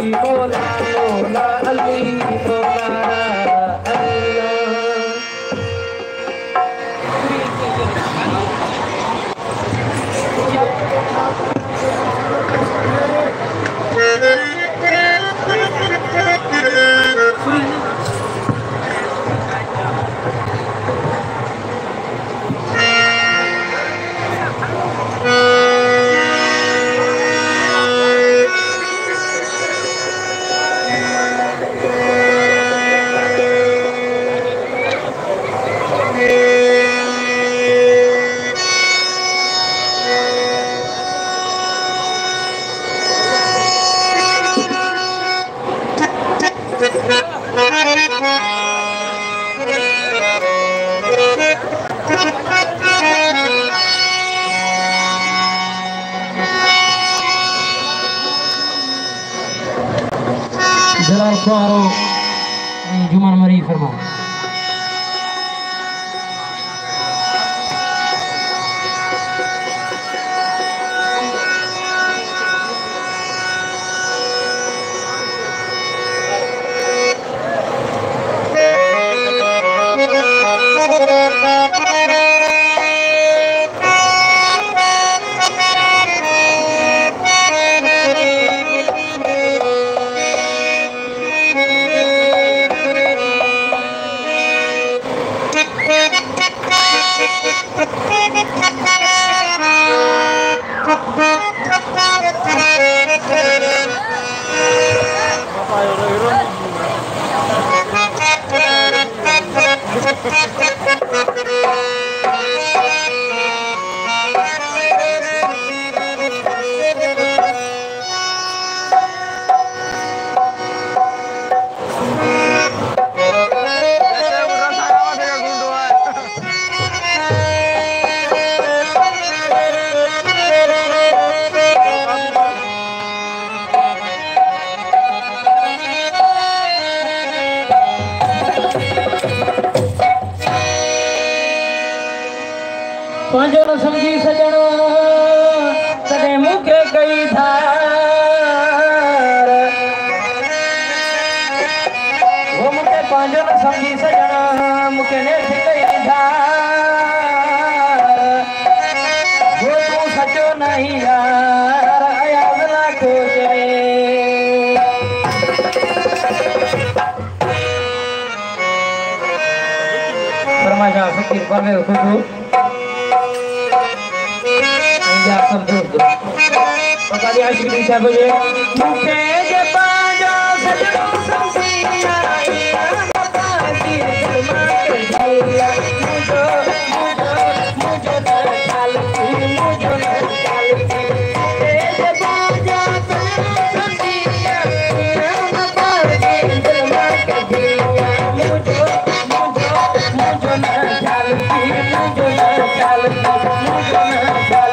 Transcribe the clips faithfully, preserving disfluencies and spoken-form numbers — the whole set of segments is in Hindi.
मोला मोला अली पुकारा जलाल खुआरो जुमान मरी फरमा पांचो न समझी सजणो तॾहिं मूंखे कई धार वो मूंखे पांचो न समझी सजणो मूंखे नेठ कई धार वो तूं सचो नहीं यार अयाज़ लाखो चवे फरमाइशा फ़कीर परवेज़ खुशबू सब दोस्त पकाली आशिकी साहब जी मुझे जे पांजो सजनो समझिया बाबा की मां दिया मुझो मुझो मुझो चाल मुझो चाल मुझे जे पांजो सजनो समझिया बाबा की मां दिया मुझो मुझो मुझो चाल मुझो चाल मुझो चाल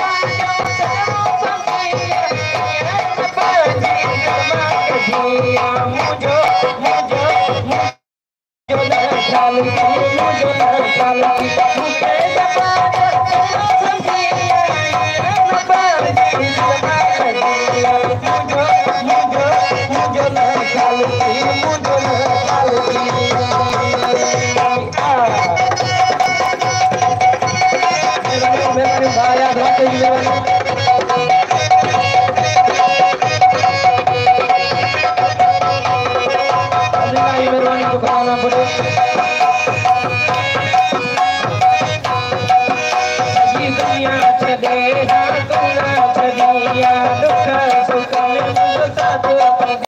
Yeah.